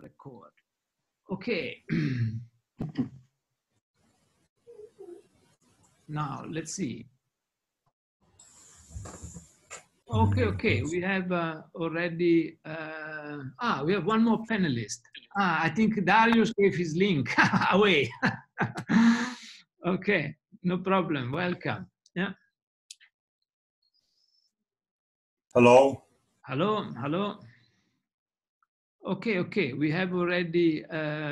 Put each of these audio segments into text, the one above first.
Record. Okay. Now let's see. Okay. We have already. We have one more panelist. I think Dariusz gave his link away. Okay, no problem. Welcome. Yeah. Hello. Hello. Okay. We have already.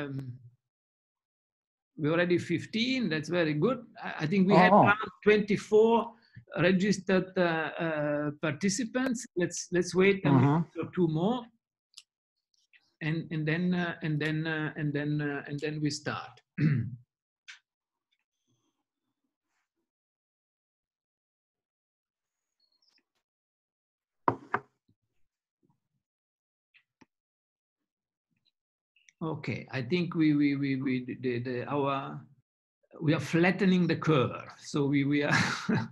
We're already 15. That's very good. I think we had around 24 registered participants. Let's wait a minute or two more, and then we start. Okay, I think we are flattening the curve. So we are.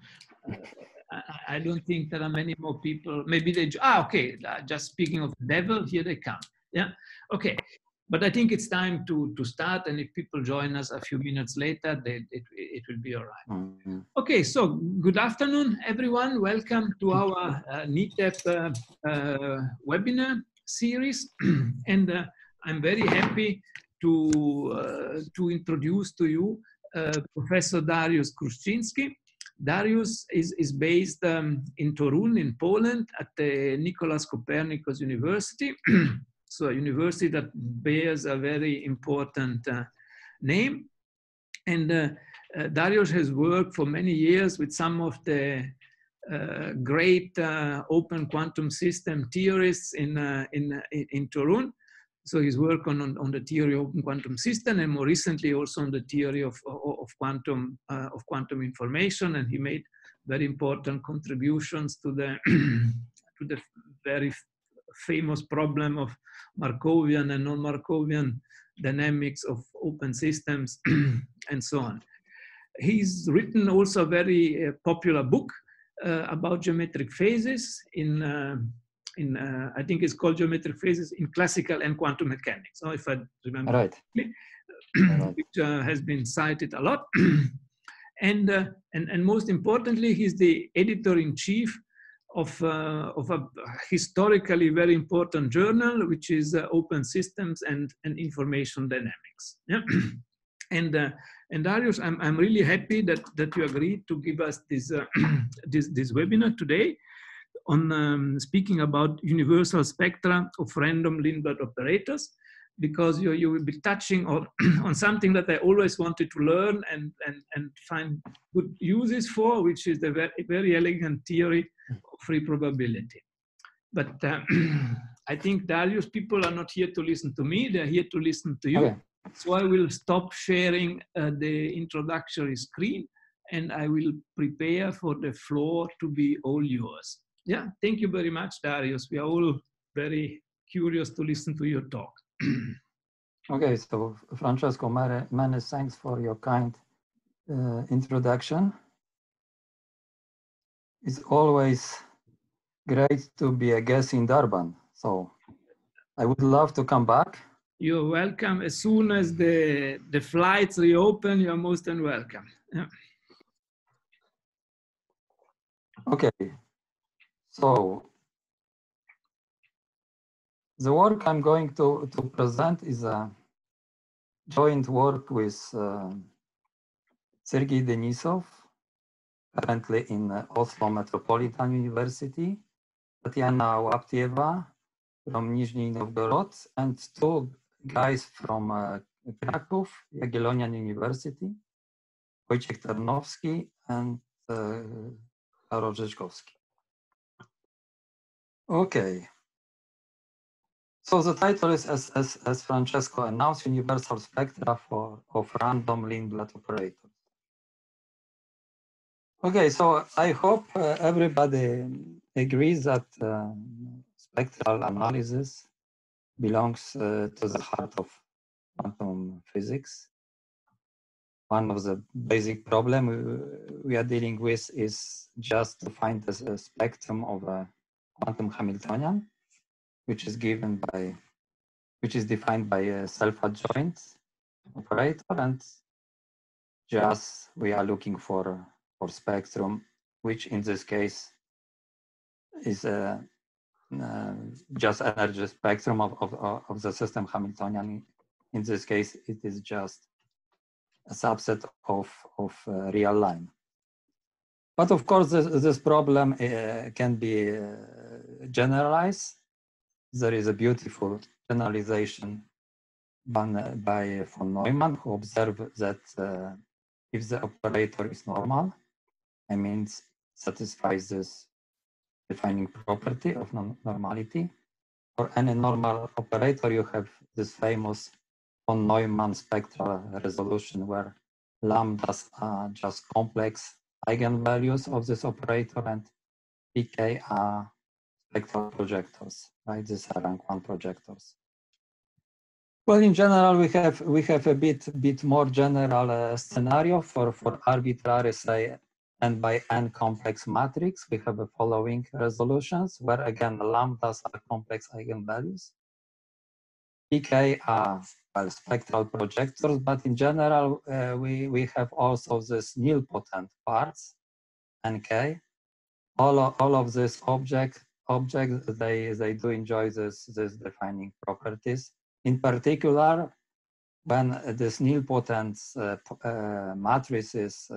I don't think there are many more people. Maybe they. Okay. Just speaking of the devil, here they come. Yeah. Okay. But I think it's time to start. And if people join us a few minutes later, it will be all right. Okay. So good afternoon, everyone. Welcome to our NITheP webinar series. And I'm very happy to introduce to you Professor Dariusz Chruscinski. Dariusz is based in Torun in Poland at the Nicolaus Copernicus University. So a university that bears a very important name. And Dariusz has worked for many years with some of the great open quantum system theorists in Torun. So he's worked on the theory of open quantum system, and more recently also on the theory of quantum information. And he made very important contributions to the to the very famous problem of Markovian and non-Markovian dynamics of open systems, and so on. He's written also a very popular book about geometric phases I think it's called Geometric Phases in Classical and Quantum Mechanics, if I remember correctly, which has been cited a lot. And most importantly, he's the editor-in-chief of a historically very important journal, which is Open Systems and Information Dynamics. Yeah? And Dariusz, I'm really happy that you agreed to give us this this webinar today on speaking about universal spectra of random Lindblad operators, because you will be touching on something that I always wanted to learn and find good uses for, which is the very elegant theory of free probability. But I think, Dariusz, people are not here to listen to me, they're here to listen to you. Okay. So I will stop sharing the introductory screen, and I will prepare for the floor to be all yours. Yeah, thank you very much, Dariusz. We are all very curious to listen to your talk. Okay, so Francesco, many thanks for your kind introduction. It's always great to be a guest in Durban, so I would love to come back. You're welcome. As soon as the flights reopen, you're most welcome. Yeah. Okay. So the work I'm going to present is a joint work with Sergei Denisov, currently in Oslo Metropolitan University, Tatiana Łaptieva from Nizhny Novgorod, and two guys from Kraków, Jagiellonian University, Wojciech Tarnowski and Karol Rzeczkowski. Okay. So the title is, as Francesco announced, Universal Spectra of Random Lindblad Operators. Okay, so I hope everybody agrees that spectral analysis belongs to the heart of quantum physics. One of the basic problems we are dealing with is just to find the spectrum of a quantum Hamiltonian, which is given by which is defined by a self-adjoint operator, and just we are looking for spectrum, which in this case is just energy spectrum of the system Hamiltonian. In this case, it is just a subset of real line. But of course, this problem can be generalized. There is a beautiful generalization by von Neumann, who observed that if the operator is normal, I mean, satisfies this defining property of normality. For any normal operator, you have this famous von Neumann spectral resolution where lambdas are just complex eigenvalues of this operator and pk are spectral projectors, right? These are rank 1 projectors. Well, in general, we have a bit more general scenario for arbitrary, say, n by n complex matrix. We have the following resolutions where again lambdas are complex eigenvalues. pk are well, spectral projectors, but in general we have also this nilpotent parts, nk. All of these objects they do enjoy this defining properties. In particular, when this nilpotent matrices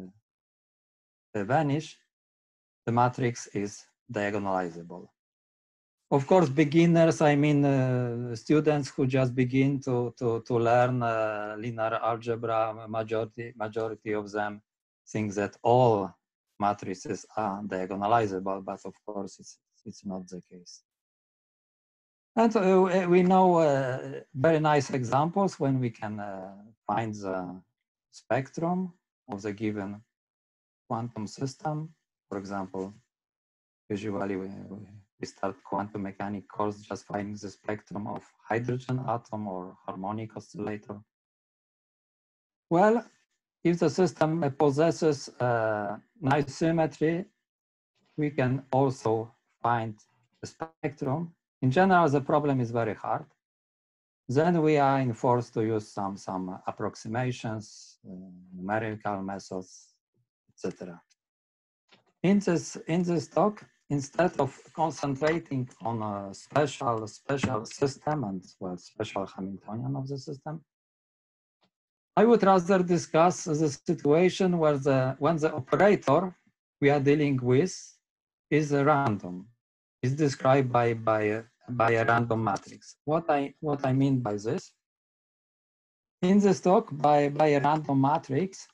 vanish, the matrix is diagonalizable. Of course, beginners, I mean students who just begin to learn linear algebra, majority of them think that all matrices are diagonalizable, but of course it's not the case. And we know very nice examples when we can find the spectrum of the given quantum system. For example, usually we start quantum mechanics course just finding the spectrum of hydrogen atom or harmonic oscillator. Well, if the system possesses nice symmetry, we can also find the spectrum. In general, the problem is very hard. Then we are forced to use some approximations, numerical methods, etc. In this talk, instead of concentrating on a special system and well special Hamiltonian of the system, I would rather discuss the situation where when the operator we are dealing with is random, is described by a random matrix. What I mean by this? In this talk, by a random matrix,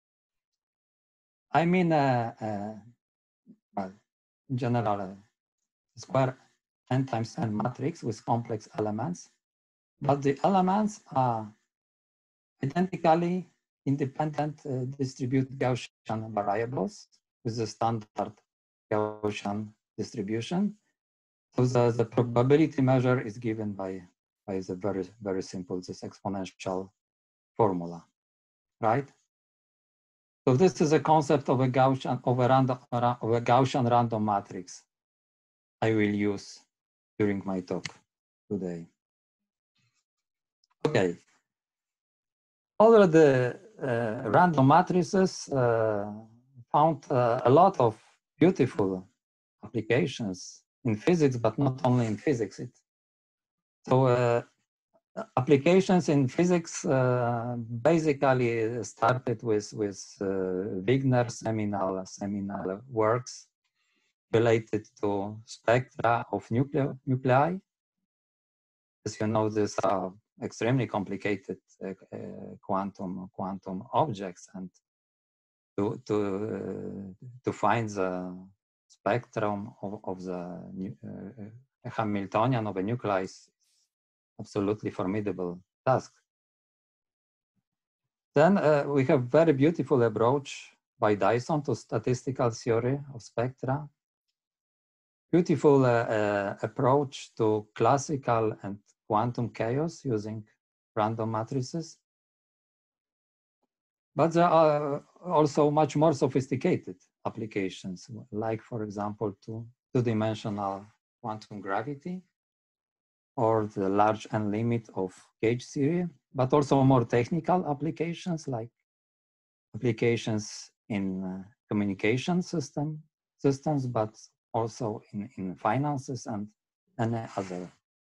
I mean well, in general a square n times n matrix with complex elements, but the elements are identically independent distributed Gaussian variables with the standard Gaussian distribution. So the probability measure is given by the very simple this exponential formula, right? So this is a concept of a Gaussian random matrix I will use during my talk today. Okay. All the random matrices found a lot of beautiful applications in physics, but not only in physics. So applications in physics basically started with Wigner's seminal works related to spectra of nuclei. As you know, these are extremely complicated quantum objects, and to find the spectrum of the Hamiltonian of a nuclei is absolutely formidable task. Then we have very beautiful approach by Dyson to statistical theory of spectra. Beautiful approach to classical and quantum chaos using random matrices. But there are also much more sophisticated applications, like, for example, two-dimensional quantum gravity. or the large N limit of gauge theory, but also more technical applications like applications in communication systems, but also in finances and any other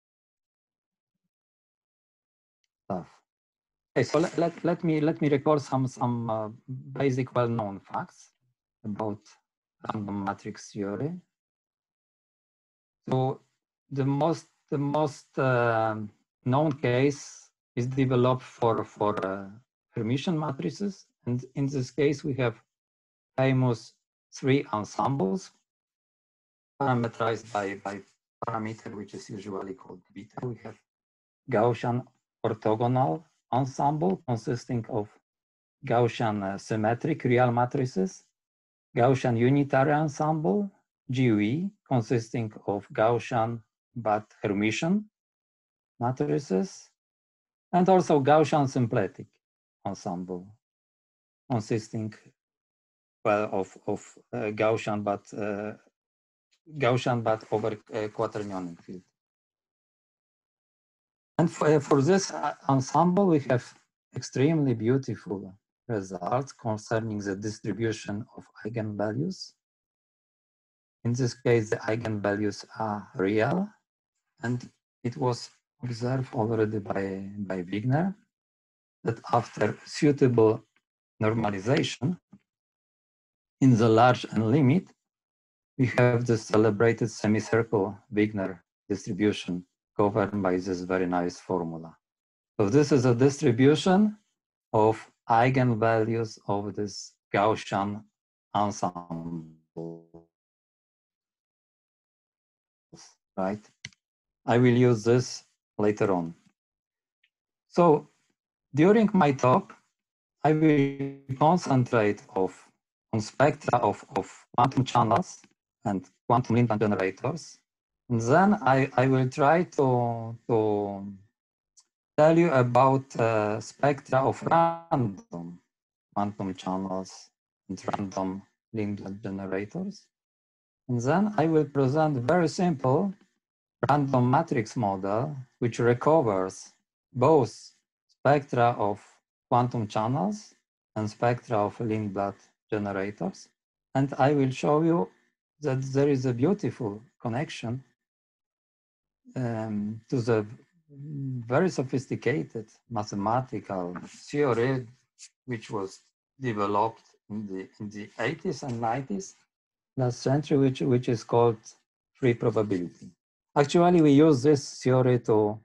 stuff. Okay, so let me record some basic well-known facts about random matrix theory. So the most known case is developed for Hermitian matrices, and in this case we have famous three ensembles parameterized by parameter which is usually called beta. We have Gaussian orthogonal ensemble consisting of Gaussian symmetric real matrices, Gaussian unitary ensemble, GUE, consisting of Gaussian but Hermitian matrices, and also Gaussian symplectic ensemble, consisting, well, of Gaussian but over quaternionic field. And for this ensemble, we have extremely beautiful results concerning the distribution of eigenvalues. In this case, the eigenvalues are real, and it was observed already by Wigner that after suitable normalization in the large N limit, we have the celebrated semicircle Wigner distribution governed by this very nice formula. So this is a distribution of eigenvalues of this Gaussian ensemble, right? I will use this later on. So during my talk, I will concentrate on spectra of quantum channels and quantum Lindblad generators. And then I will try to tell you about spectra of random quantum channels and random Lindblad generators. And then I will present a very simple random matrix model which recovers both spectra of quantum channels and spectra of Lindblad generators. And I will show you that there is a beautiful connection to the very sophisticated mathematical theory which was developed in the 80s and 90s last century, which is called free probability. Actually, we use this theory to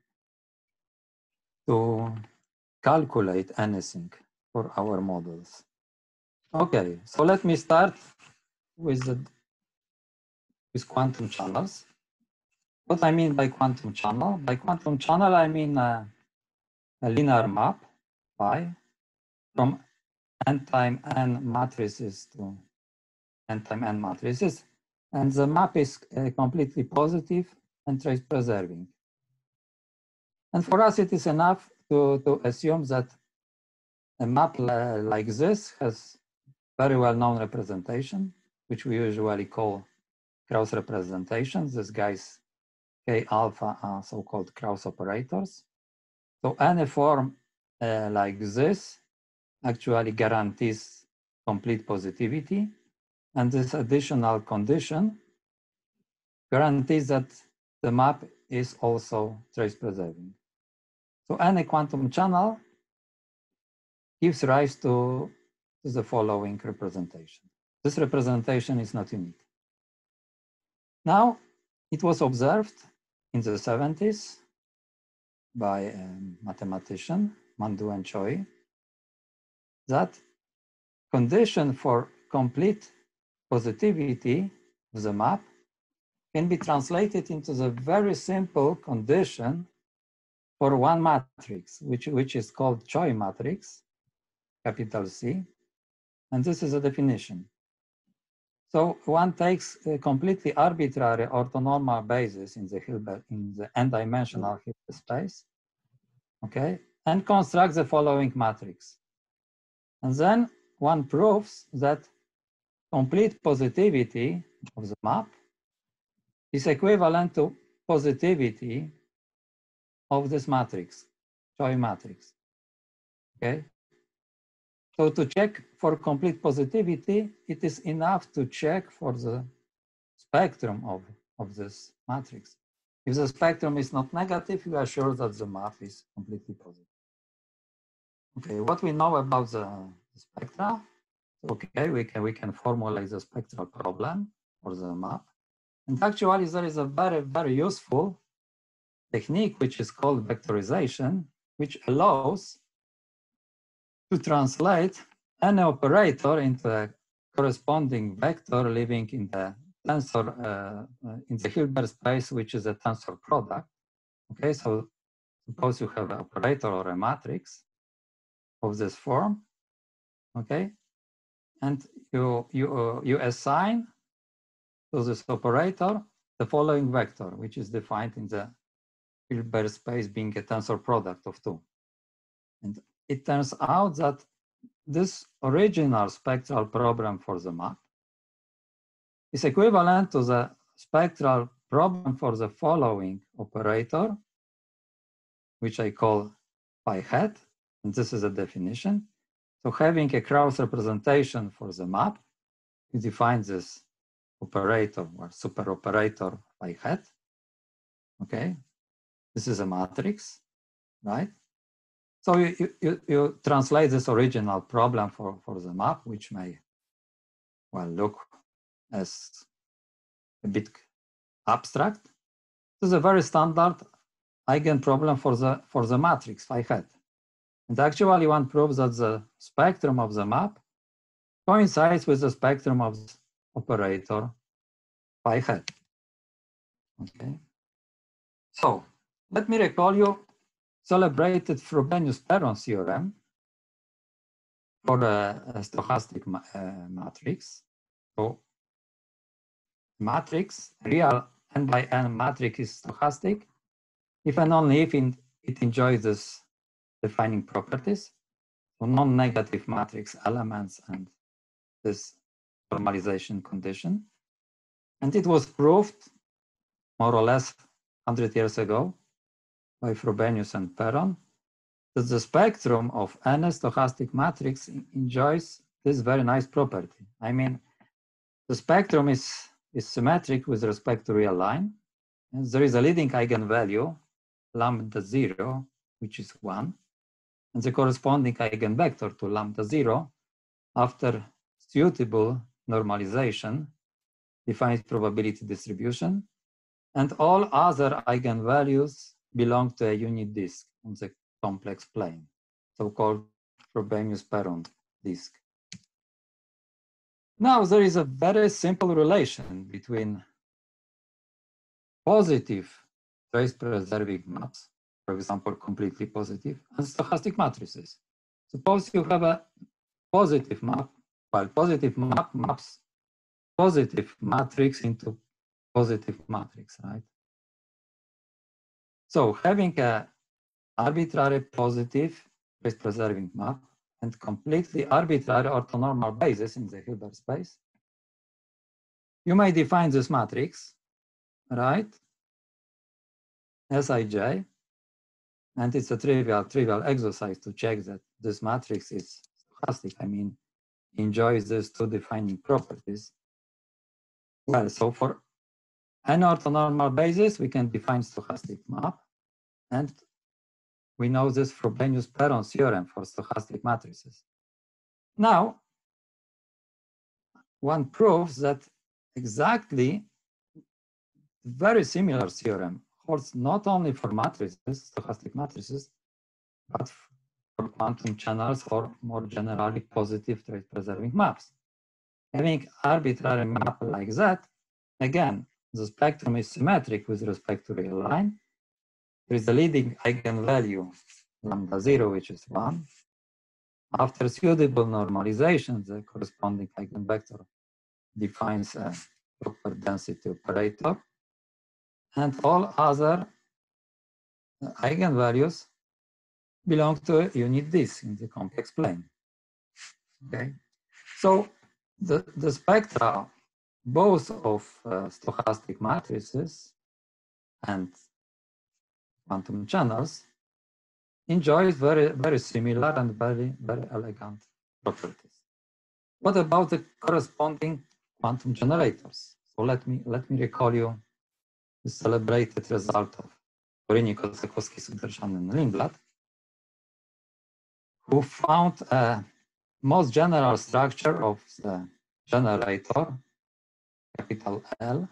calculate anything for our models. Okay, so let me start with quantum channels. What I mean by quantum channel? By quantum channel, I mean a linear map phi from n time n matrices to n time n matrices, and the map is completely positive and trace preserving. And for us, it is enough to assume that a map like this has very well-known representation, which we usually call Krauss representations. These guys, K alpha, are so-called Krauss operators. So any form like this actually guarantees complete positivity. And this additional condition guarantees that the map is also trace preserving. So any quantum channel gives rise to the following representation. This representation is not unique. Now, it was observed in the 70s by a mathematician, Mandu and Choi, that condition for complete positivity of the map can be translated into the very simple condition for one matrix, which is called Choi matrix, capital C, and this is a definition. So one takes a completely arbitrary orthonormal basis in the n-dimensional Hilbert space, okay, and constructs the following matrix. And then one proves that complete positivity of the map is equivalent to positivity of this matrix, Choi matrix. Okay. So to check for complete positivity, it is enough to check for the spectrum of this matrix. If the spectrum is not negative, you are sure that the map is completely positive. Okay, what we know about the spectra? Okay, we can formulate the spectral problem for the map. And actually, there is a very, very useful technique which is called vectorization, which allows to translate any operator into a corresponding vector living in the tensor in the Hilbert space, which is a tensor product. Okay, so suppose you have an operator or a matrix of this form. Okay, and you assign to this operator the following vector, which is defined in the Hilbert space being a tensor product of two. And it turns out that this original spectral problem for the map is equivalent to the spectral problem for the following operator, which I call phi hat, and this is a definition. So having a cross representation for the map, you define this operator or super operator phi hat. Okay, this is a matrix, right? So you translate this original problem for the map, which may, well, look as a bit abstract. This is a very standard eigen problem for the matrix phi hat. And actually one proves that the spectrum of the map coincides with the spectrum of the operator phi hat. Okay. So let me recall you celebrated Frobenius-Perron theorem for a stochastic matrix. So matrix, real n by n matrix is stochastic if and only if it enjoys this defining properties, so non-negative matrix elements and this normalization condition. And it was proved more or less 100 years ago by Frobenius and Perron that the spectrum of any stochastic matrix enjoys this very nice property. I mean, the spectrum is symmetric with respect to real line. And there is a leading eigenvalue, lambda 0, which is 1, and the corresponding eigenvector to lambda 0 after suitable normalization defines probability distribution, and all other eigenvalues belong to a unit disk on the complex plane, so-called Frobenius-Perron disk. Now there is a very simple relation between positive trace-preserving maps, for example, completely positive, and stochastic matrices. Suppose you have a positive map, well, positive map maps positive matrix into positive matrix, right? So having a arbitrary positive trace-preserving map and completely arbitrary orthonormal basis in the Hilbert space, you may define this matrix, right? Sij, and it's a trivial exercise to check that this matrix is stochastic. I mean, enjoys these two defining properties. Well, so for any orthonormal basis, we can define stochastic map, and we know this Frobenius-Perron theorem for stochastic matrices. Now, one proves that exactly very similar theorem holds not only for matrices, stochastic matrices, but for quantum channels or more generally positive trace-preserving maps. Having arbitrary map like that, again, the spectrum is symmetric with respect to real line. There is a leading eigenvalue, lambda 0, which is 1. After suitable normalization, the corresponding eigenvector defines a proper density operator. And all other eigenvalues belong to a unit disk in the complex plane. Okay, so the spectra, both of stochastic matrices and quantum channels enjoys very, very similar and very, very elegant properties. What about the corresponding quantum generators? So let me recall you the celebrated result of Torun, Sudarshan, and Lindblad, who found a most general structure of the generator, capital L,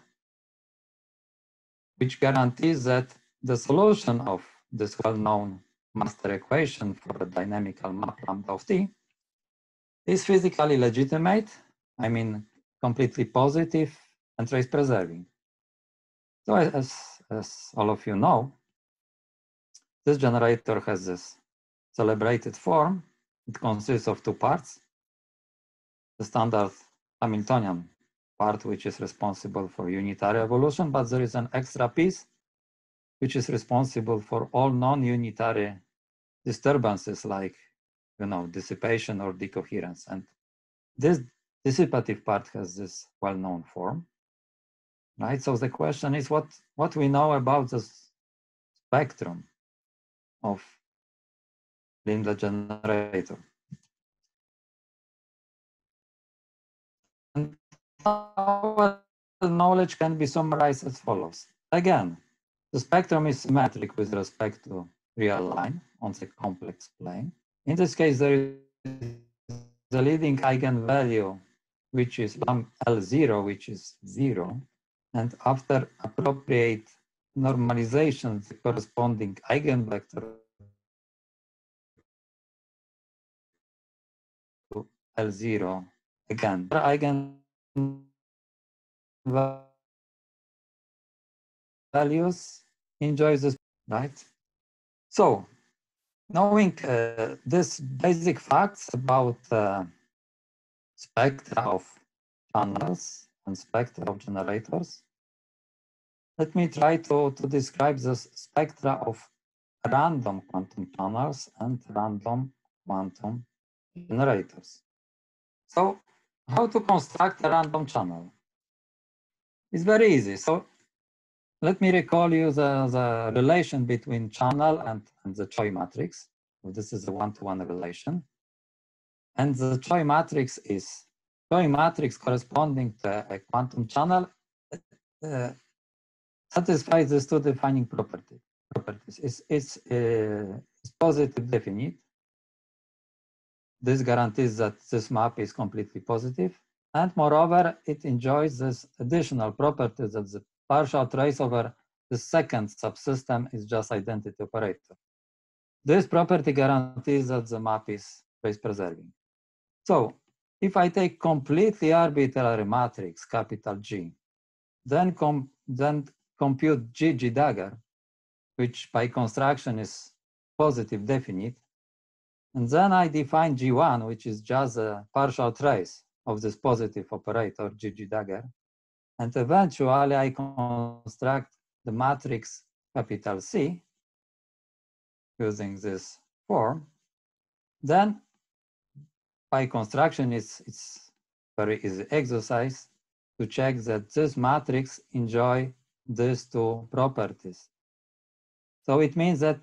which guarantees that the solution of this well-known master equation for a dynamical map lambda of t is physically legitimate, I mean completely positive and trace preserving. So as all of you know, this generator has this celebrated form. It consists of two parts. The standard Hamiltonian part, which is responsible for unitary evolution, but there is an extra piece which is responsible for all non-unitary disturbances like, dissipation or decoherence. And this dissipative part has this well-known form, right? So the question is what we know about the spectrum of Lindblad generator. And our knowledge can be summarized as follows. Again, the spectrum is symmetric with respect to real line on the complex plane. In this case, there is the leading eigenvalue, which is L0, which is 0. And after appropriate normalization, the corresponding eigenvector to L0, again, eigenvalues enjoys this, right? So, knowing these basic facts about spectra of channels and spectra of generators, let me try to describe the spectra of random quantum channels and random quantum generators. So, how to construct a random channel? It's very easy. So, let me recall you the relation between channel and the Choi matrix. So this is a one-to-one relation. And the Choi matrix is Choi matrix corresponding to a quantum channel satisfies these two defining properties. It's positive definite. This guarantees that this map is completely positive. And moreover, it enjoys this additional property that the partial trace over the second subsystem is just identity operator. This property guarantees that the map is trace preserving. So if I take completely arbitrary matrix, capital G, then compute G dagger, which by construction is positive definite, and then I define G1, which is just a partial trace of this positive operator, G dagger, and eventually I construct the matrix capital C using this form. Then by construction, it's very easy exercise to check that this matrix enjoy these two properties. So it means that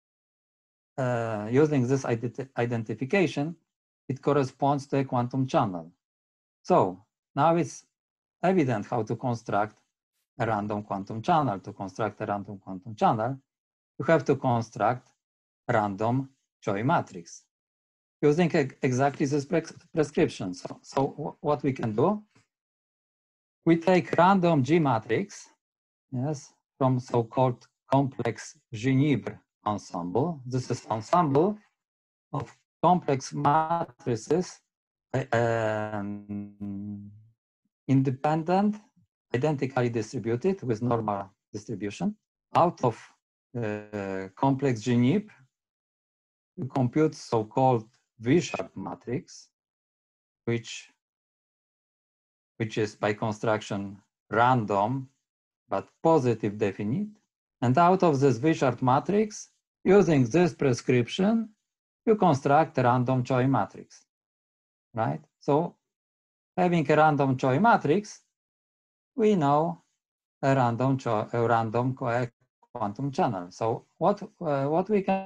using this identification, it corresponds to a quantum channel. So now it's evident how to construct a random quantum channel. To construct a random quantum channel, you have to construct a random Choi matrix using exactly this prescription. So what we can do, we take random G matrix, yes, from so-called complex Ginibre ensemble. This is ensemble of complex matrices, independent, identically distributed with normal distribution. Out of complex Ginibre, we compute so-called V-sharp matrix, which is by construction random but positive definite. And out of this V-sharp matrix, using this prescription, you construct a random Choi matrix, right? So having a random Choi matrix, we know a random quantum channel. So what we can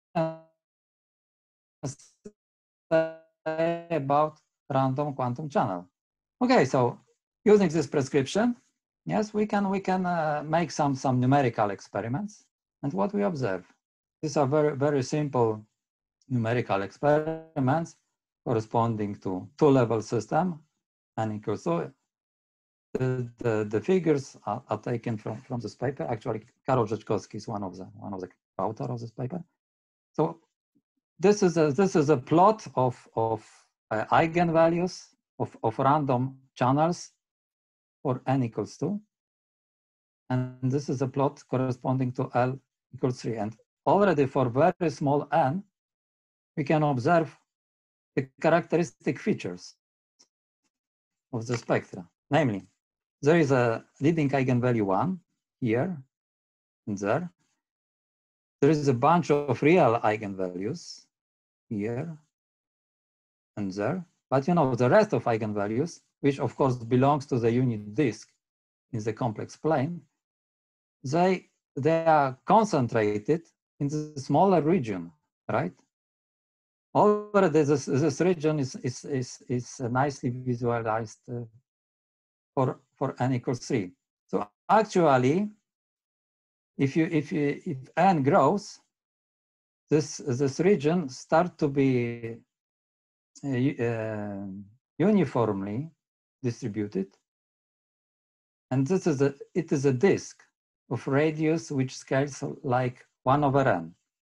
say about random quantum channel? Okay, so using this prescription, yes, we can make some numerical experiments. And what we observe, these are very simple numerical experiments corresponding to two-level system, n equals so. The figures are taken from this paper. Actually, Karol Rzeczkowski is one of the author of this paper. So this is a plot of eigenvalues of random channels for n equals 2, and this is a plot corresponding to L equals 3. And already for very small n, we can observe the characteristic features of the spectra. Namely, there is a leading eigenvalue 1 here and there. There is a bunch of real eigenvalues here and there. But you know, the rest of eigenvalues, which of course belongs to the unit disk in the complex plane, they are concentrated in the smaller region, right? Already this region is nicely visualized for n equals 3. So actually, if n grows, this region starts to be uniformly distributed, and it is a disk of radius which scales like 1 over n.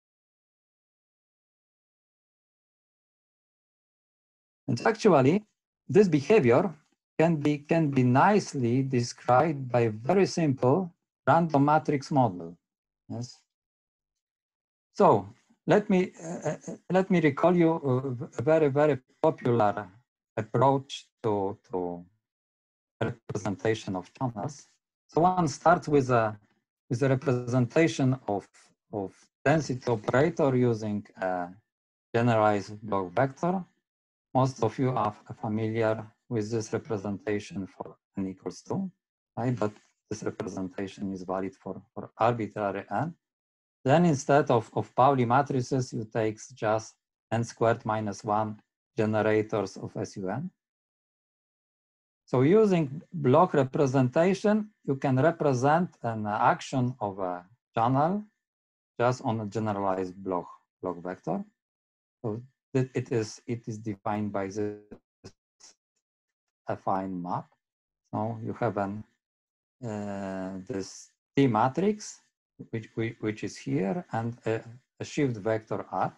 And actually, this behavior can be nicely described by a very simple random matrix model. Yes. So let me recall you a very popular approach to representation of channels. So one starts with a representation of density operator using a generalized block vector. Most of you are familiar with this representation for n equals 2, right? But this representation is valid for arbitrary n. Then instead of Pauli matrices, you take just n squared minus 1 generators of SUN. So using block representation, you can represent an action of a channel just on a generalized block vector. So it is defined by this affine map. So you have this T matrix, which is here, and a shift vector R.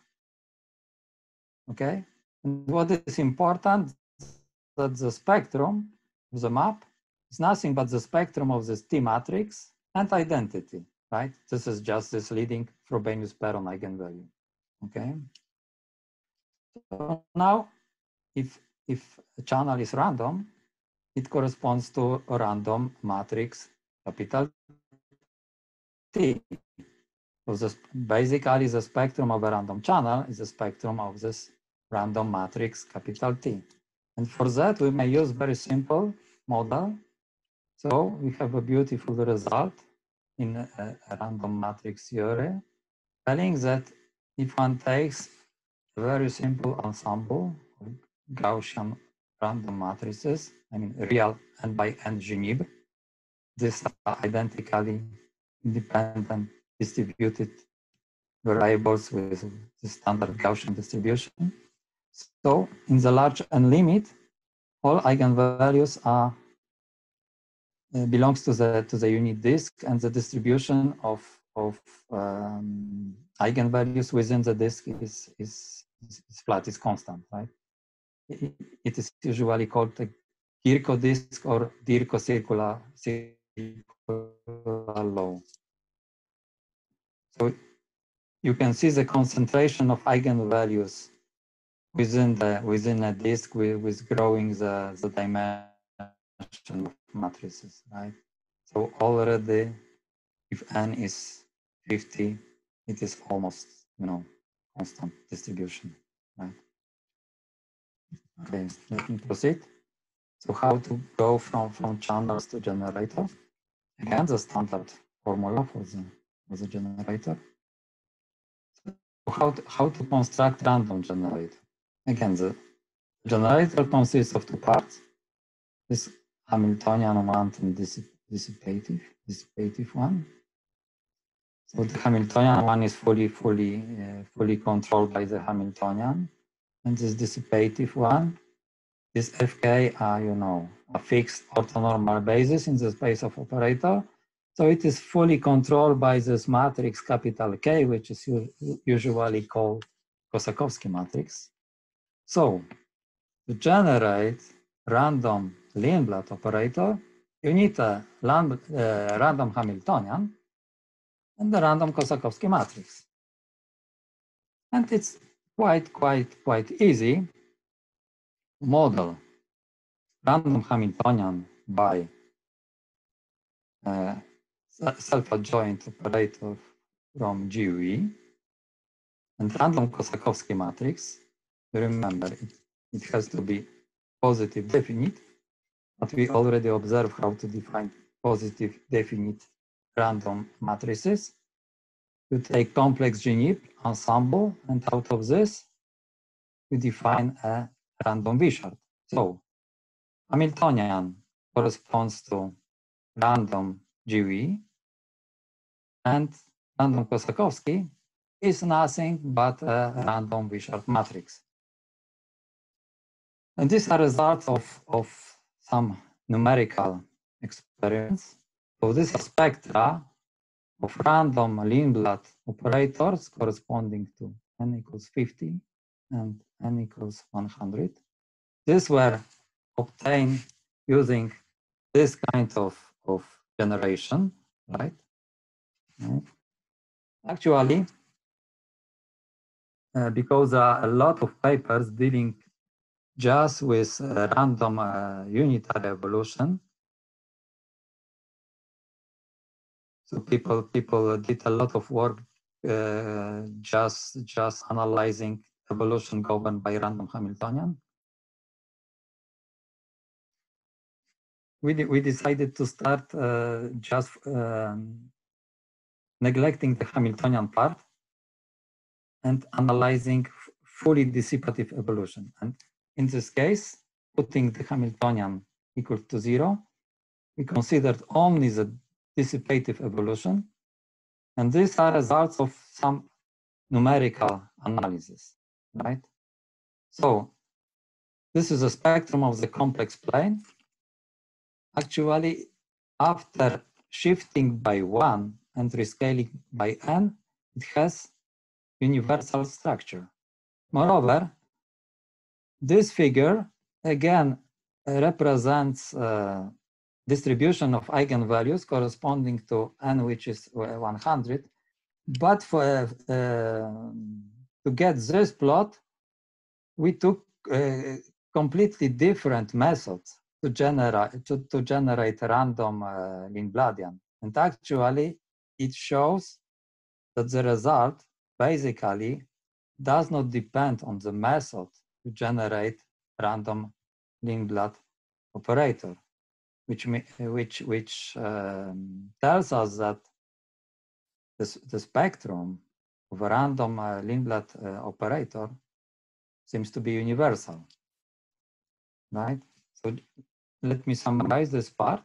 Okay, and what is important that the spectrum of the map is nothing but the spectrum of this T matrix and identity, right? This is just this leading Frobenius Perron eigenvalue. Okay. So now, if a channel is random, it corresponds to a random matrix capital T. So basically, the spectrum of a random channel is the spectrum of this random matrix capital T. And for that, we may use very simple model. So we have a beautiful result in a random matrix theory, telling that if one takes a very simple ensemble of Gaussian random matrices, I mean real n by n Genibri, these are identically independent distributed variables with the standard Gaussian distribution. So in the large n limit, all eigenvalues are belongs to the unit disk, and the distribution of eigenvalues within the disk is flat, is constant, right? It is usually called a Kirchhoff disk or Dirichlet circular law. So you can see the concentration of eigenvalues within a disk with growing the dimension of matrices, right? So already, if n is 50, it is almost, constant distribution, right? Okay, let me proceed. So how to go from channels to generators? Again, the standard formula for the for the generator. So how to construct random generator? Again, the generator consists of two parts. This Hamiltonian one and dissipative one. So the Hamiltonian one is fully controlled by the Hamiltonian, and this dissipative one, this Fk are, you know, a fixed orthonormal basis in the space of operator. So it is fully controlled by this matrix capital K, which is usually called Kosakowski matrix. So to generate random Lindblad operator, you need a random Hamiltonian and the random Kosakowski matrix. And it's quite easy to model random Hamiltonian by self-adjoint operator from GUE and random Kosakowski matrix. Remember, it has to be positive definite, but we already observed how to define positive definite random matrices. You take complex GNIP ensemble, and out of this, we define a random V-shard. So Hamiltonian corresponds to random GUE, and random Kosakowski is nothing but a random V-shard matrix. And these are results of some numerical experiments. So these are spectra of random Lindblad operators corresponding to n equals 50 and n equals 100. These were obtained using this kind of generation, right? Actually, because there are a lot of papers dealing just with random unitary evolution. So people did a lot of work just analyzing evolution governed by random Hamiltonian. We decided to start just neglecting the Hamiltonian part and analyzing fully dissipative evolution. And in this case, putting the Hamiltonian equal to 0, we considered only the dissipative evolution. And these are results of some numerical analysis, right? So this is a spectrum of the complex plane. Actually, after shifting by 1 and rescaling by n, it has universal structure. Moreover, this figure again represents distribution of eigenvalues corresponding to n, which is 100. But for to get this plot, we took completely different methods to generate random Lindbladian. And actually, it shows that the result basically does not depend on the method to generate random Lindblad operator, which tells us that the spectrum of a random Lindblad operator seems to be universal, right? So let me summarize this part.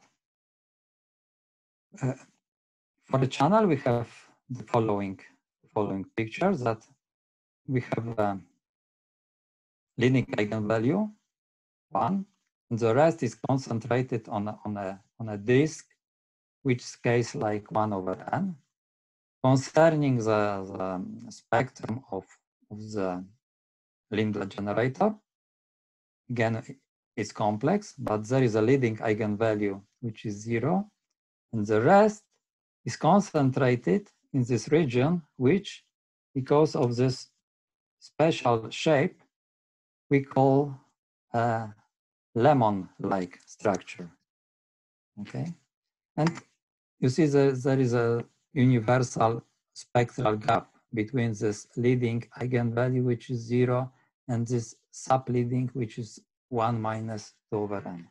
For the channel, we have the following pictures, that we have a leading eigenvalue 1, and the rest is concentrated on a disk which scales like 1 over n. Concerning the spectrum of the Lindblad generator, again, it's complex, but there is a leading eigenvalue which is 0, and the rest is concentrated in this region, which, because of this special shape, we call a lemon-like structure. Okay, and you see there is a universal spectral gap between this leading eigenvalue, which is 0, and this subleading, which is 1 minus 2 over n.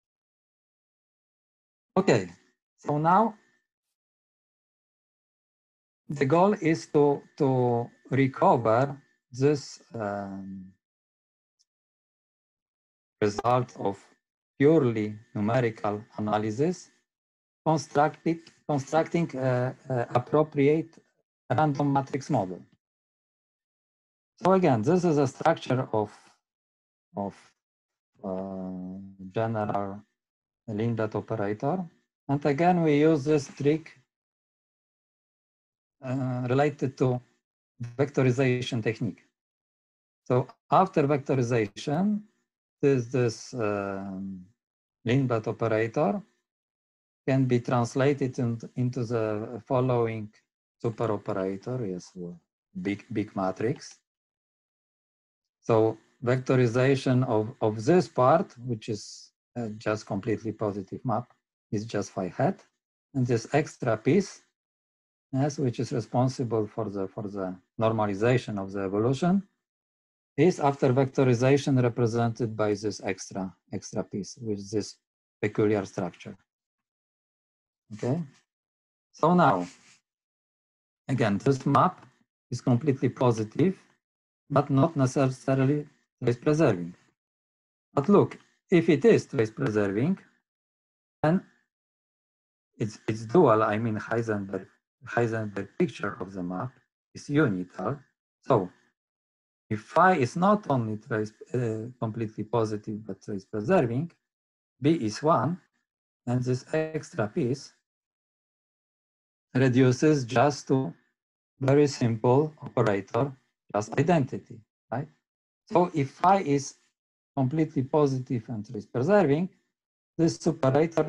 Okay, so now the goal is to recover this result of purely numerical analysis, constructing appropriate random matrix model. So again, this is a structure of general Lindblad operator. And again, we use this trick related to vectorization technique. So after vectorization, this Lindblad operator can be translated into the following super operator, yes, big matrix. So vectorization of this part, which is just completely positive map, is just phi hat, and this extra piece, yes, which is responsible for the normalization of the evolution, is after vectorization represented by this extra piece with this peculiar structure. Okay, so now again, this map is completely positive, but not necessarily trace preserving. But look, if it is trace preserving, then it's dual. I mean, Heisenberg picture of the map is unital. So if phi is not only trace completely positive but trace preserving, B is 1, and this extra piece reduces just to very simple operator, just identity, right? So if phi is completely positive and trace preserving, this operator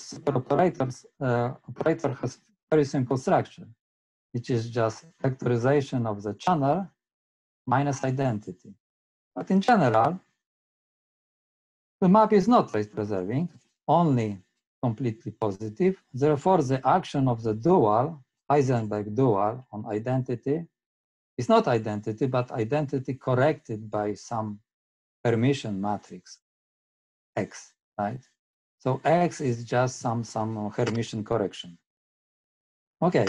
has very simple structure, which is just vectorization of the channel minus identity. But in general, the map is not trace preserving, only completely positive. Therefore, the action of the dual, Heisenberg dual on identity is not identity, but identity corrected by some permission matrix X, right? So X is just some Hermitian correction. Okay.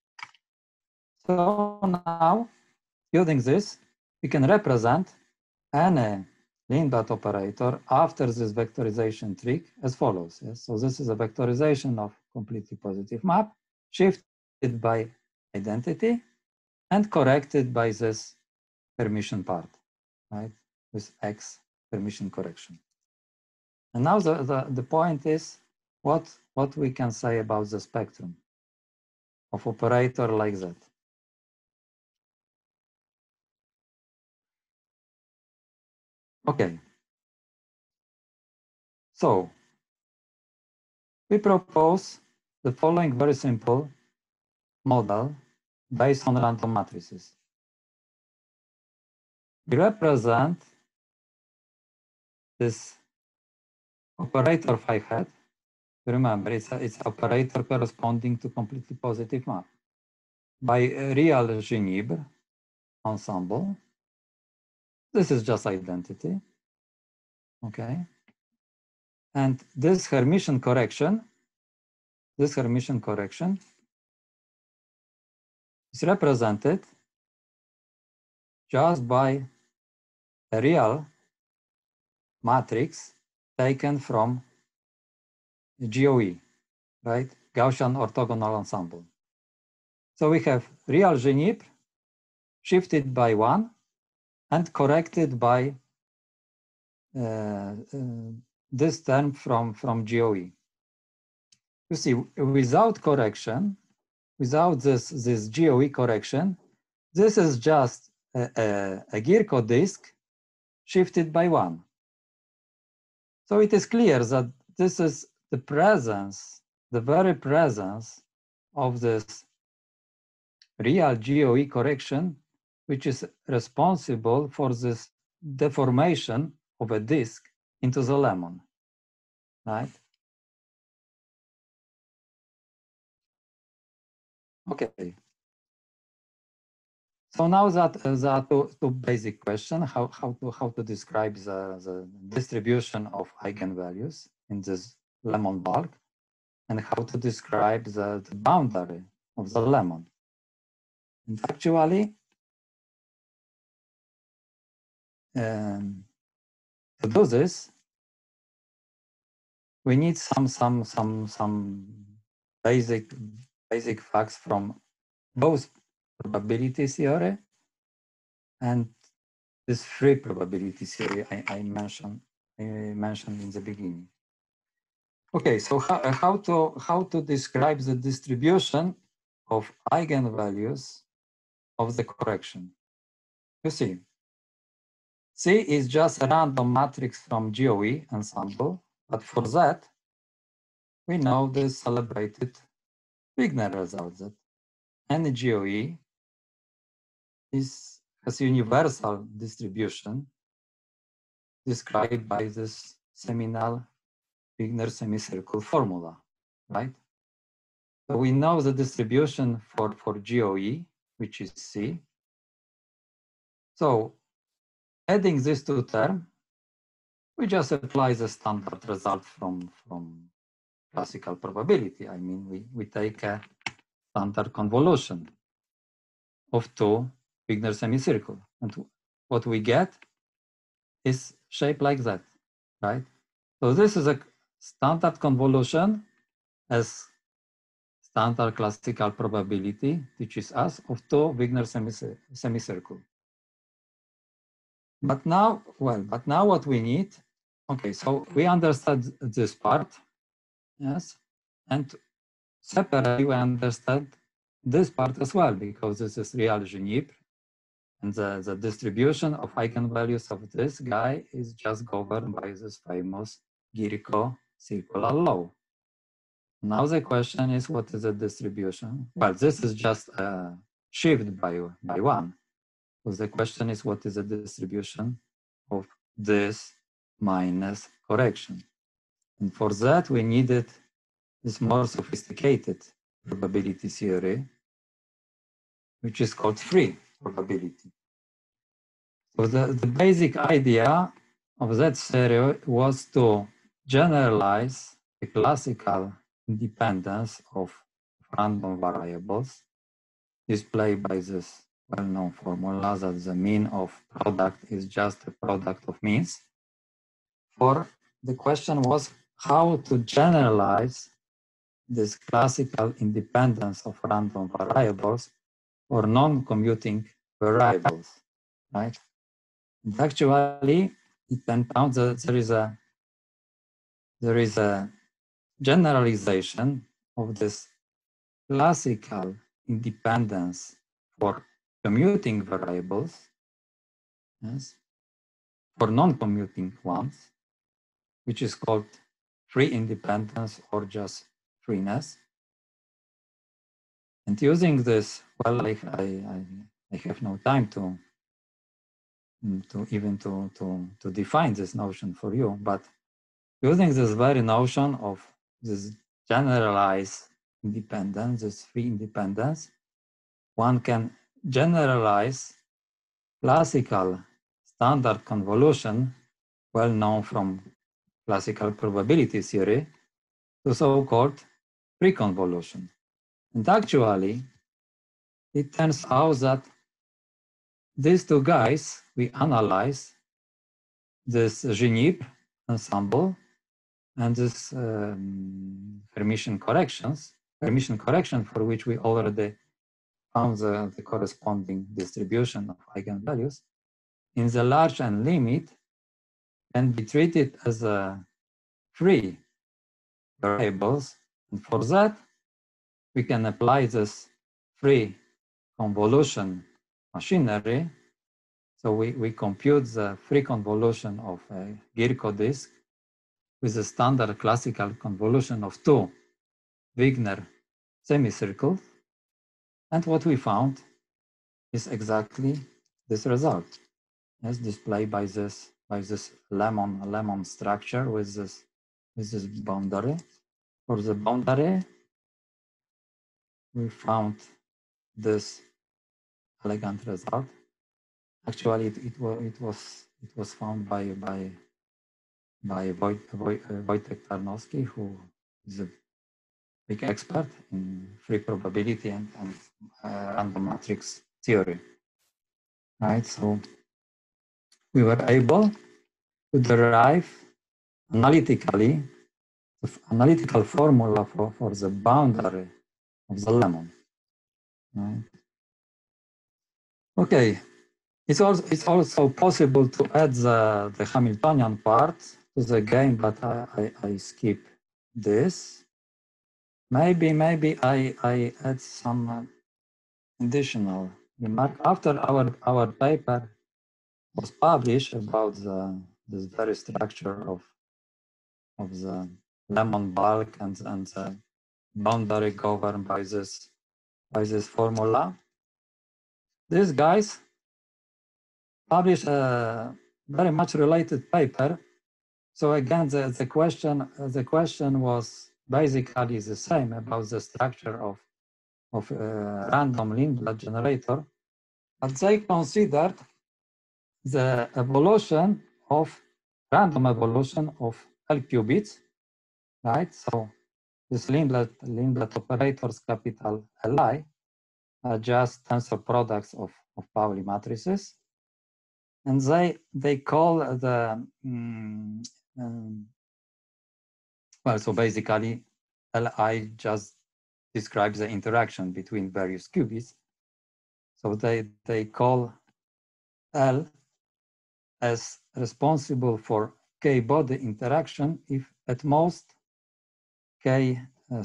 So now, using this, we can represent any Lindblad operator after this vectorization trick as follows. Yes? So this is a vectorization of completely positive map, shifted by identity and corrected by this permission part, right? With X permission correction. And now the point is what we can say about the spectrum of operator like that. Okay. So we propose the following very simple model based on random matrices. We represent this operator phi hat. Remember, it's operator corresponding to completely positive map by a real Ginibre ensemble. This is just identity. Okay. And this Hermitian correction is represented just by a real matrix taken from GOE, right? Gaussian orthogonal ensemble. So we have real Ginibre shifted by 1 and corrected by this term from GOE. You see, without correction, without this GOE correction, this is just a Gierko disk shifted by 1. So it is clear that this is the presence, the very presence of this real GOE correction, which is responsible for this deformation of a disk into the lemon, right? Okay. So now that two basic questions: how to describe the distribution of eigenvalues in this lemon bulk, and how to describe the boundary of the lemon. And actually, to do this, we need some basic facts from both probability theory and this free probability theory I mentioned in the beginning. Okay, so how to describe the distribution of eigenvalues of the correction? You see, C is just a random matrix from GOE ensemble, but for that, we know this celebrated Wigner result that any GOE has universal distribution described by this seminal Wigner semicircle formula, right? So we know the distribution for GOE, which is C. So adding these two terms, we just apply the standard result from classical probability. I mean, we take a standard convolution of two Wigner semicircle. And what we get is shaped like that, right? So this is a standard convolution as standard classical probability teaches us of two Wigner semicircle. But now what we need, okay, so we understand this part, yes, and separately we understand this part as well, because this is real Geniepr, and the distribution of eigenvalues of this guy is just governed by this famous Girko circular law. Now the question is, what is the distribution? Well, this is just a shift by one. So the question is, what is the distribution of this minus correction? And for that, we needed this more sophisticated probability theory, which is called free probability. So the basic idea of that theory was to generalize the classical independence of random variables displayed by this well-known formula that the mean of product is just a product of means. For the question was how to generalize this classical independence of random variables or non-commuting variables, right? And actually, it turned out that there is a generalization of this classical independence for commuting variables, yes, for non-commuting ones, which is called free independence or just freeness. And using this, well, I have no time to define this notion for you, but using this very notion of this generalized independence, this free independence, one can generalize classical standard convolution, well known from classical probability theory, to so-called free convolution. And actually, it turns out that these two guys, we analyze this Geniepr ensemble and this Hermitian correction for which we already found the corresponding distribution of eigenvalues in the large N limit can be treated as a free variables. And for that, we can apply this free convolution machinery. So we compute the free convolution of a Girko disk with the standard classical convolution of two Wigner semicircles. And what we found is exactly this result, as displayed by this lemon structure with this boundary. For the boundary, we found this elegant result. Actually, it was found by Wojtek Tarnowski, who is a big expert in free probability and random matrix theory, right? So we were able to derive analytical formula for the boundary of the lemon, right? Okay, it's also possible to add the Hamiltonian part to the game, but I skip this. Maybe I add some additional remark after our paper was published about this very structure of the lemon bulk and the boundary governed by this formula. These guys published a very much related paper. So again, the question was basically the same about the structure of random Lindblad generator, but they considered the evolution of random evolution of L qubits, right? So this Lindblad operators capital Li are just tensor products of Pauli matrices, and they call the well, so basically Li just describes the interaction between various qubits. So they call L as responsible for k-body interaction if at most k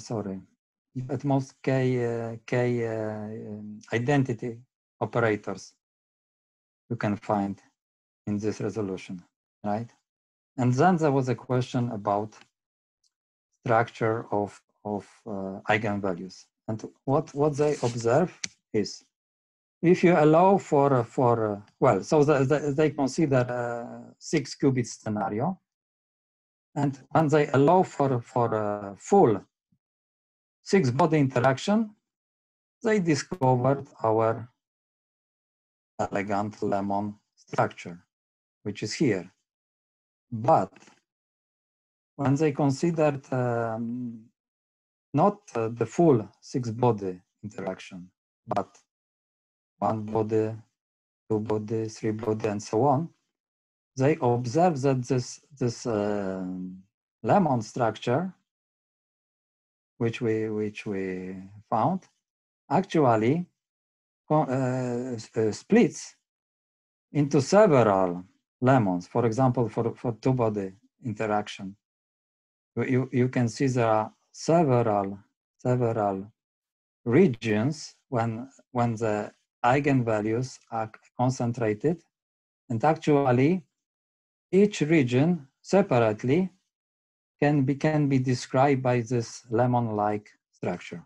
identity operators you can find in this resolution, right? And then there was a question about structure of eigenvalues, and what they observe is, if you allow for well, so they consider a 6 qubit scenario, and when they allow for a full 6-body interaction, they discovered our elegant lemon structure, which is here. But when they considered not the full 6-body interaction, but 1 body, 2 body, 3 body, and so on, they observed that this lemon structure, which we found, actually splits into several lemons. For example, for 2-body interaction, you can see there are several regions when the eigenvalues are concentrated, and actually each region separately can be described by this lemon-like structure.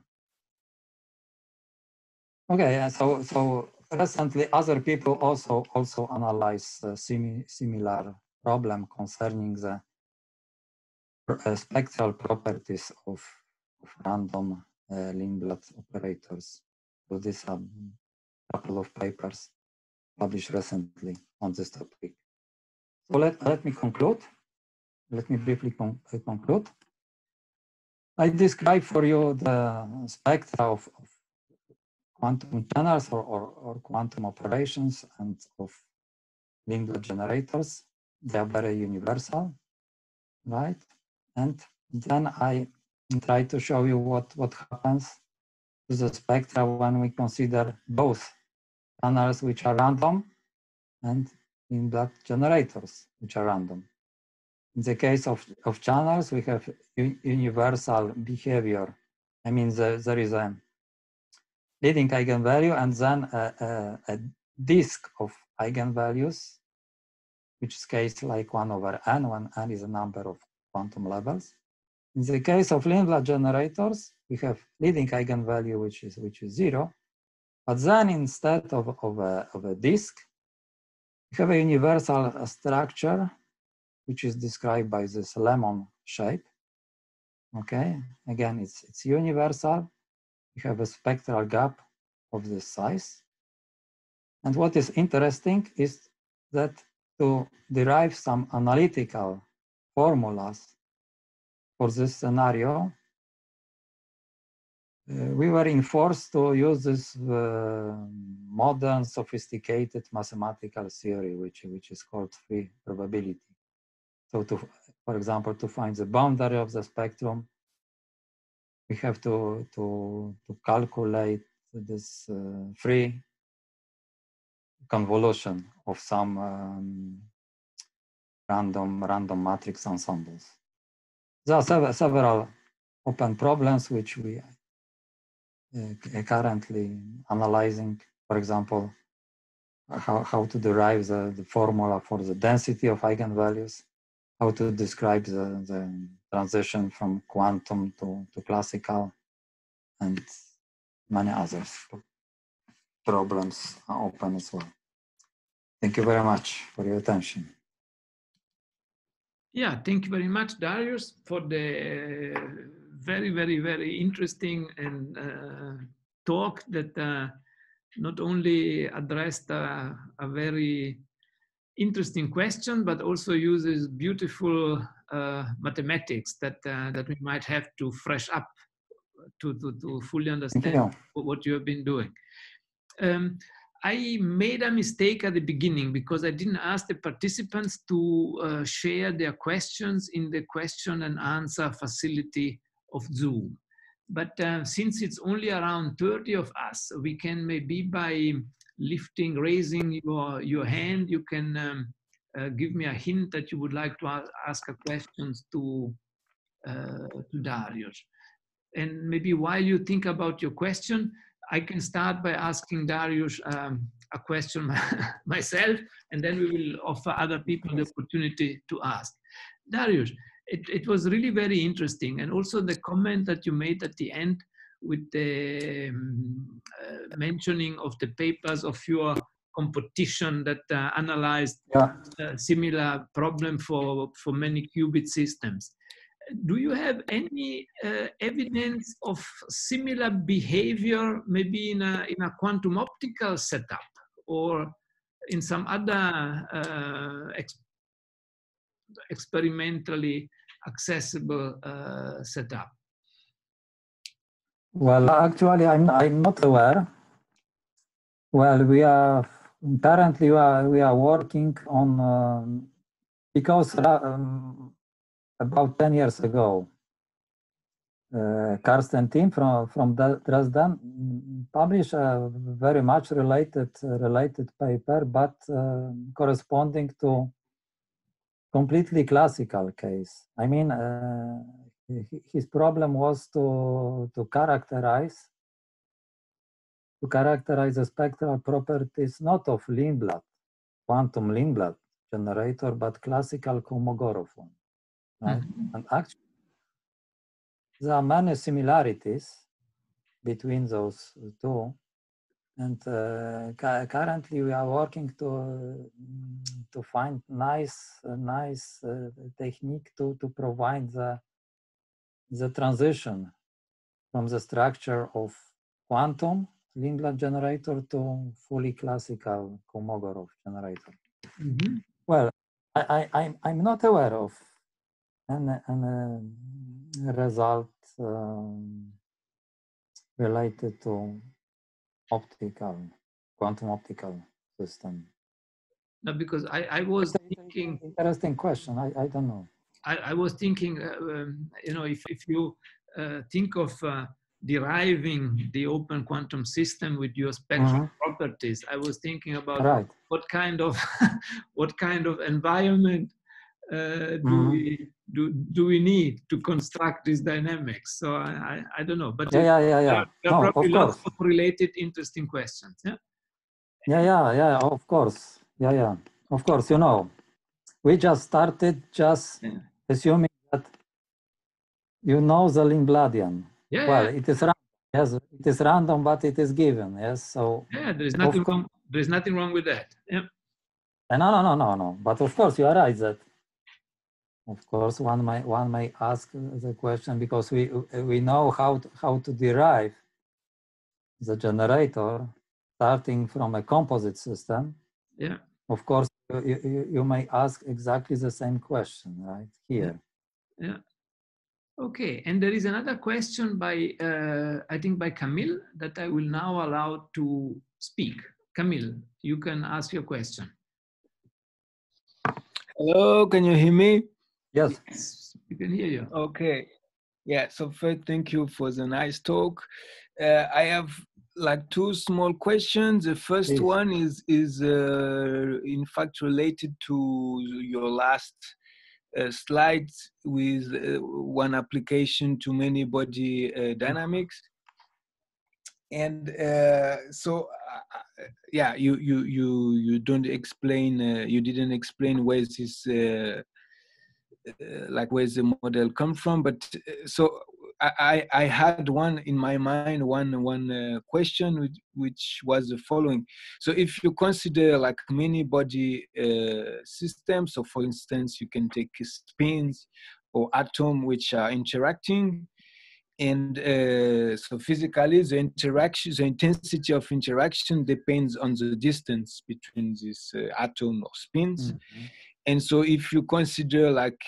Okay, so recently other people also analyze similar problem concerning the spectral properties of random Lindblad operators. So these are a couple of papers published recently on this topic. So let me conclude. Let me briefly conclude. I described for you the spectra of quantum channels or quantum operations and of Lindblad generators. They are very universal, right? And then I try to show you what happens to the spectra when we consider both channels which are random and Lindblad generators which are random. In the case of channels, we have universal behavior. I mean, there is a leading eigenvalue and then a disk of eigenvalues, which is case like 1 over n, when n is a number of quantum levels. In the case of Lindblad generators, we have leading eigenvalue, which is 0, but then instead of a disk, we have a universal structure, which is described by this lemon shape. Okay, again, it's universal. We have a spectral gap of this size. And what is interesting is that to derive some analytical formulas for this scenario, we were enforced to use this modern, sophisticated mathematical theory, which is called free probability. So, for example, to find the boundary of the spectrum, we have to calculate this free convolution of some random matrix ensembles. There are several open problems which we currently analyzing. For example, how to derive the formula for the density of eigenvalues, how to describe the transition from quantum to classical, and many others. Problems are open as well. Thank you very much for your attention. Yeah, thank you very much, Dariusz, for the very, very, very interesting and talk that not only addressed a very interesting question, but also uses beautiful mathematics that that we might have to fresh up to fully understand what you have been doing. I made a mistake at the beginning because I didn't ask the participants to share their questions in the question and answer facility of Zoom. But since it's only around 30 of us, we can maybe by raising your hand, you can give me a hint that you would like to ask a questions to Dariusz. And maybe while you think about your question, I can start by asking Dariusz a question myself, and then we will offer other people the opportunity to ask. Dariusz, it was really very interesting. And also the comment that you made at the end with the mentioning of the papers of your competition that analyzed a similar problem for many qubit systems. Do you have any evidence of similar behavior, maybe in a quantum optical setup or in some other experimentally accessible setup? Well, actually, I'm not aware. Well, we are currently we are working on because about 10 years ago, Karsten team from Dresden published a very much related paper, but corresponding to completely classical case. I mean, his problem was to characterize the spectral properties not of Lindblad, quantum Lindblad generator, but classical Kolmogorov one. Right? Mm-hmm. And actually, there are many similarities between those two. And currently, we are working to find nice technique to provide the transition from the structure of quantum Lindblad generator to fully classical Kolmogorov generator. Mm-hmm. Well, I'm not aware of any result related to quantum optical system. No, because I was thinking... Interesting question, I don't know. I was thinking, you know, if you think of deriving the open quantum system with your spectral properties, I was thinking about what kind of environment do we need to construct this dynamics? So I don't know, but there are probably lots of related interesting questions. Yeah, of course. Yeah, of course. You know, we just started assuming that you know the Lindbladian. It is random. Yes, it is random, but it is given. Yes, so there is nothing wrong. There is nothing wrong with that. Yeah. No. But of course, you are right that. Of course, one may ask the question because we know how to derive the generator starting from a composite system. Yeah. Of course, you may ask exactly the same question right here. Yeah. Okay, and there is another question by, I think by Camille, that I will now allow to speak. Camille, you can ask your question. Hello, can you hear me? Yes. Yes, we can hear you. Okay. Yeah, so first, thank you for the nice talk. I have like two small questions. The first Please. one is in fact related to your last slides with one application to many body dynamics. And yeah, you don't explain, you didn't explain where this like where's the model come from, but so I had one in my mind, one question which was the following. So if you consider like many body systems, so for instance you can take spins or atom which are interacting, and so physically the interaction, the intensity of interaction depends on the distance between these atom or spins. Mm-hmm. And so if you consider like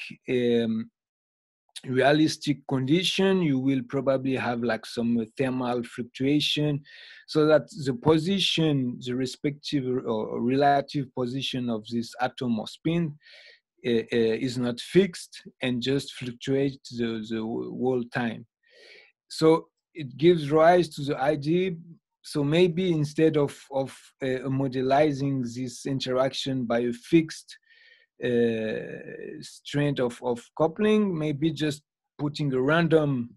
realistic condition, you will probably have like some thermal fluctuation, so that the position, the respective or relative position of this atom or spin is not fixed and just fluctuates the whole time. So it gives rise to the idea, so maybe instead of modelizing this interaction by a fixed strength of coupling, maybe just putting a random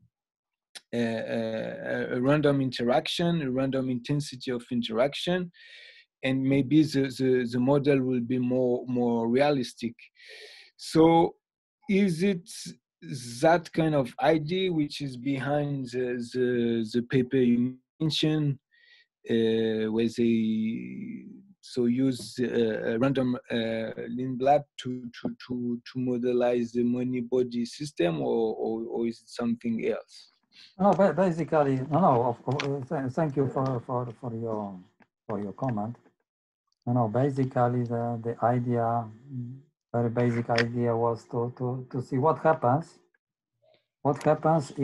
interaction, a random intensity of interaction, and maybe the model will be more realistic. So is it that kind of idea which is behind the paper you mentioned, where they so use random Lindblad to modelize the many body system, or is it something else? No, basically, no. Thank you for your comment. No, basically the idea, very basic idea, was to see what happens. What happens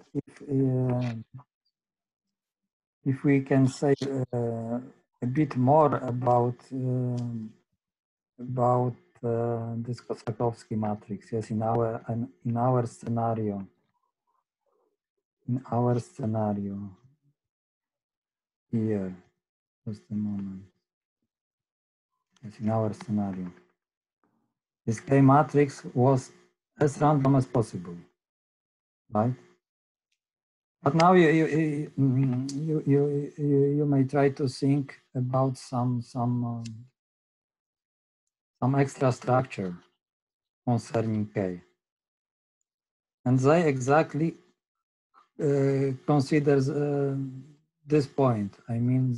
if we can say a bit more about this Kosakowski matrix? Yes, in our scenario. In our scenario here, just a moment. Yes, in our scenario, this K matrix was as random as possible, right? But now you may try to think about some extra structure concerning K, and they exactly considers this point. I mean,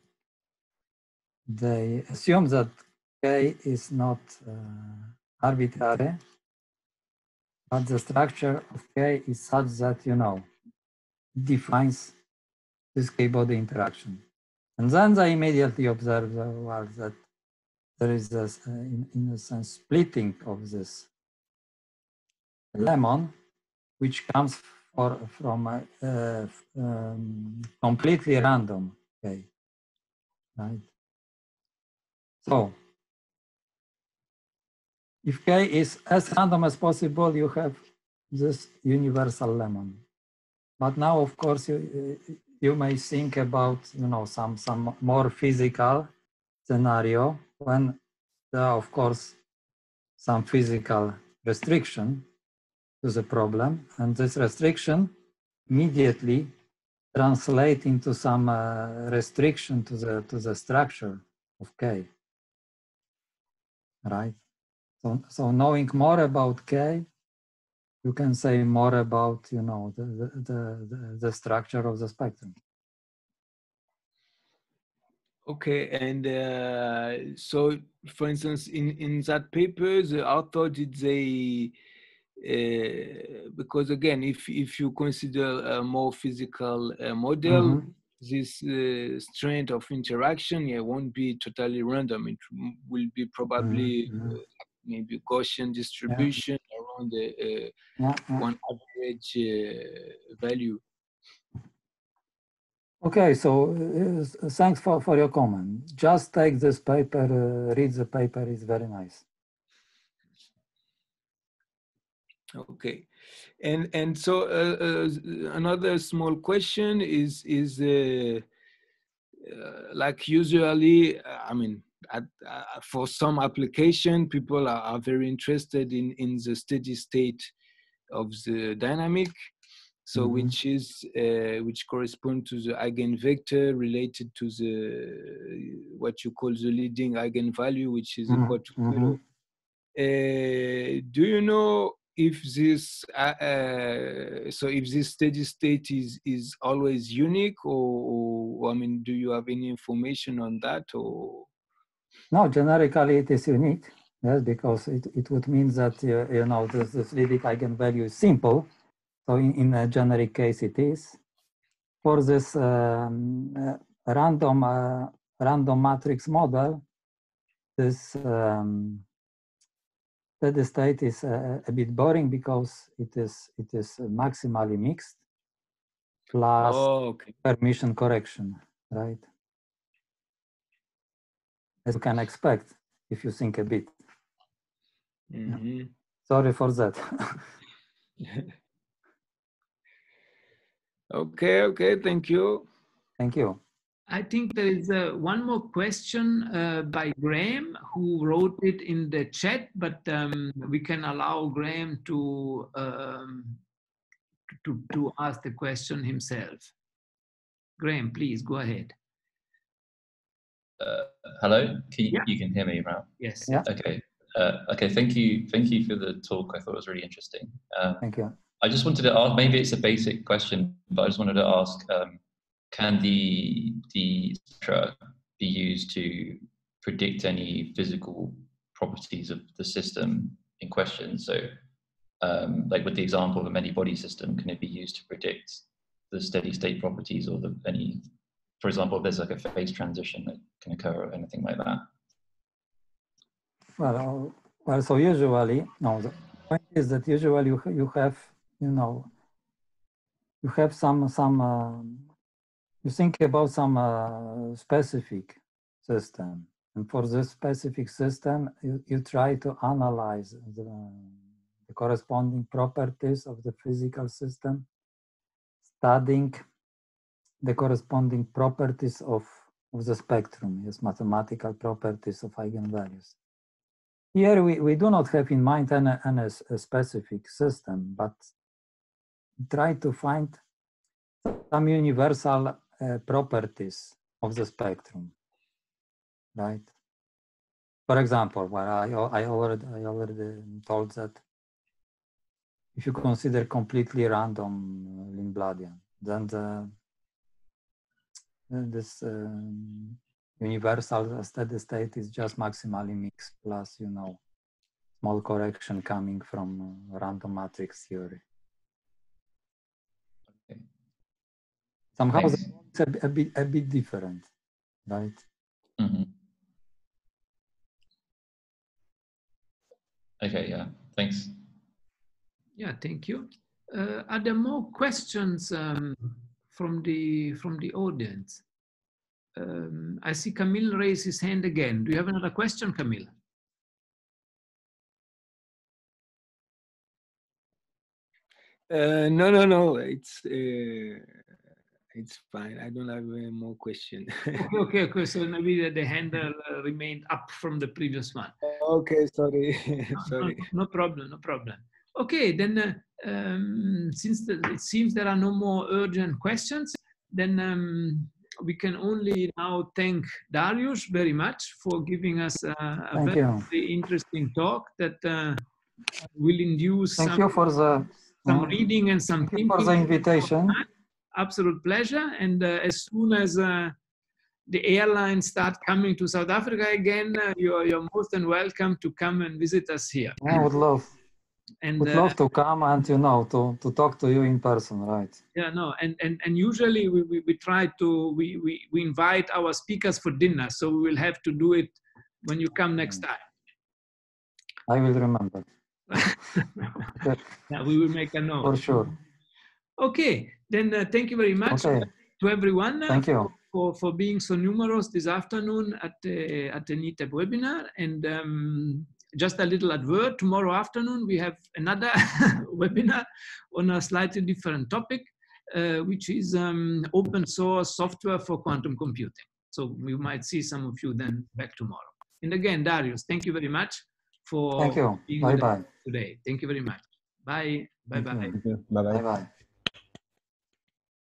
they assume that K is not arbitrary, but the structure of K is such that, you know, defines this K-body interaction. And then they immediately observe that there is this, in a sense, splitting of this lemon, which comes from completely random K, right? So if K is as random as possible, you have this universal lemon. But now, of course, you may think about, you know, some more physical scenario when there are, of course, some physical restriction to the problem, and this restriction immediately translate into some restriction to the structure of K, right? So knowing more about K, you can say more about, you know, the structure of the spectrum. Okay, and so for instance, in that paper, the author, did they because again, if you consider a more physical model, this strength of interaction, yeah, won't be totally random. It will be probably maybe Gaussian distribution around the one average value. Okay, so thanks for your comment. Just take this paper, read the paper, it's very nice. Okay, and so another small question is like usually, I mean, for some application, people are very interested in the steady state of the dynamic. So which correspond to the eigenvector related to the what you call the leading eigenvalue, which is equal to 0. Do you know if this so if this steady state is always unique, or I mean, do you have any information on that? Or no, generically it is unique, yes, because it would mean that you know this leading eigenvalue is simple. So in a generic case, it is. For this random matrix model, this steady state is a bit boring because it is maximally mixed plus permission correction, right? As you can expect if you think a bit. Yeah. Sorry for that. Okay, thank you. Thank you. I think there is one more question by Graham, who wrote it in the chat, but we can allow Graham to ask the question himself. Graham, please go ahead. Hello, you can hear me, Ralph? Yes. Yeah. Okay. Okay. Thank you for the talk. I thought it was really interesting. Thank you. I just wanted to ask, maybe it's a basic question, but I just wanted to ask, can the spectra be used to predict any physical properties of the system in question? So, like with the example of a many-body system, can it be used to predict the steady state properties or for example, if there's like a phase transition that can occur or anything like that? Well, so usually, no, the point is that usually you have, you know, you have some you think about some specific system, and for this specific system, you try to analyze the corresponding properties of the physical system, studying the corresponding properties of the spectrum, yes, mathematical properties of eigenvalues. Here we do not have in mind any specific system, but try to find some universal properties of the spectrum, right? For example, where I already told that if you consider completely random Lindbladian, then this universal steady state is just maximally mixed plus, you know, small correction coming from random matrix theory. Okay. Somehow it's a bit different, right? Mm-hmm. Okay, yeah, thanks. Yeah, thank you. Are there more questions from the audience? I see Camille raise his hand again. Do you have another question, Camille? No. It's fine. I don't have any more questions. Okay. So maybe the hand remained up from the previous one. Okay, sorry. Sorry. No problem. Okay, then since it seems there are no more urgent questions, then we can only now thank Dariusz very much for giving us a very interesting talk that will induce Thank you for some reading and some thinking. For the invitation. Absolute pleasure. And as soon as the airlines start coming to South Africa again, you're most than welcome to come and visit us here. I would love. Would love to come and, you know, to talk to you in person, right? Yeah, no, and usually we try to we invite our speakers for dinner, so we will have to do it when you come next time. I will remember. Yeah, we will make a note. For sure. Okay, then thank you very much Okay. to everyone Thank you. for being so numerous this afternoon at the NITheP webinar. And just a little advert, tomorrow afternoon we have another webinar on a slightly different topic, which is open source software for quantum computing. So we might see some of you then back tomorrow. And again, Dariusz, thank you very much for Thank you. being Bye with bye. us today. Thank you very much. Bye. Bye-bye. Bye bye. Bye bye.